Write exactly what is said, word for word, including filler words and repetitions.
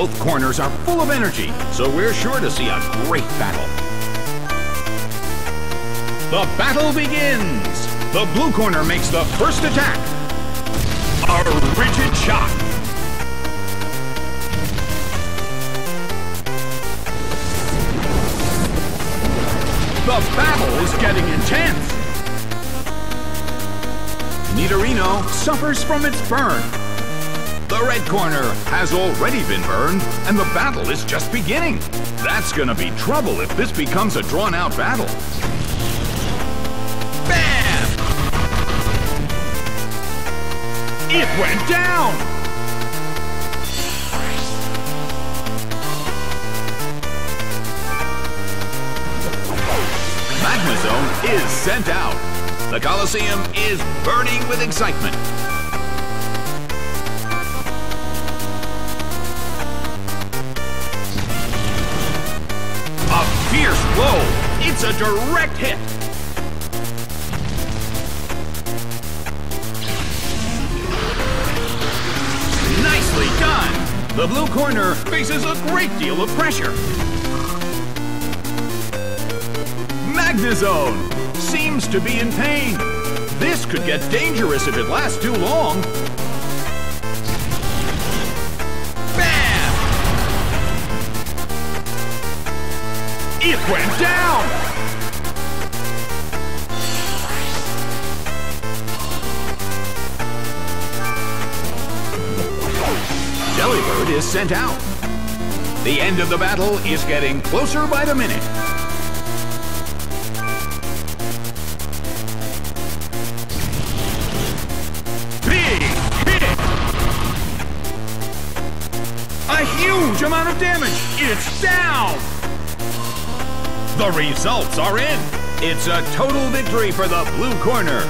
Both corners are full of energy, so we're sure to see a great battle. The battle begins! The blue corner makes the first attack. A rigid shot. The battle is getting intense. Nidorino suffers from its burn. The red corner has already been burned, and the battle is just beginning. That's gonna be trouble if this becomes a drawn-out battle. Bam! It went down! Magma Zone is sent out. The Colosseum is burning with excitement. A fierce blow. It's a direct hit. Nicely done. The blue corner faces a great deal of pressure. Magnezone seems to be in pain. This could get dangerous if it lasts too long. Bam! It went down! Delibird is sent out. The end of the battle is getting closer by the minute. A huge amount of damage! It's down! The results are in! It's a total victory for the blue corner.